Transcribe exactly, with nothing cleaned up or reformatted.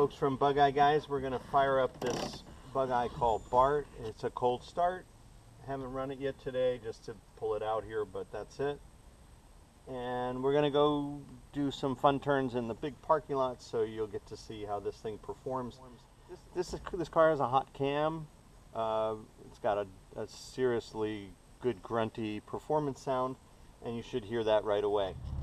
Folks from Bugeye Guys, we're going to fire up this Bugeye called Bart. It's a cold start. Haven't run it yet today just to pull it out here, but that's it. And we're going to go do some fun turns in the big parking lot, so you'll get to see how this thing performs. This, this, is, this car has a hot cam. Uh, it's got a, a seriously good grunty performance sound, and you should hear that right away.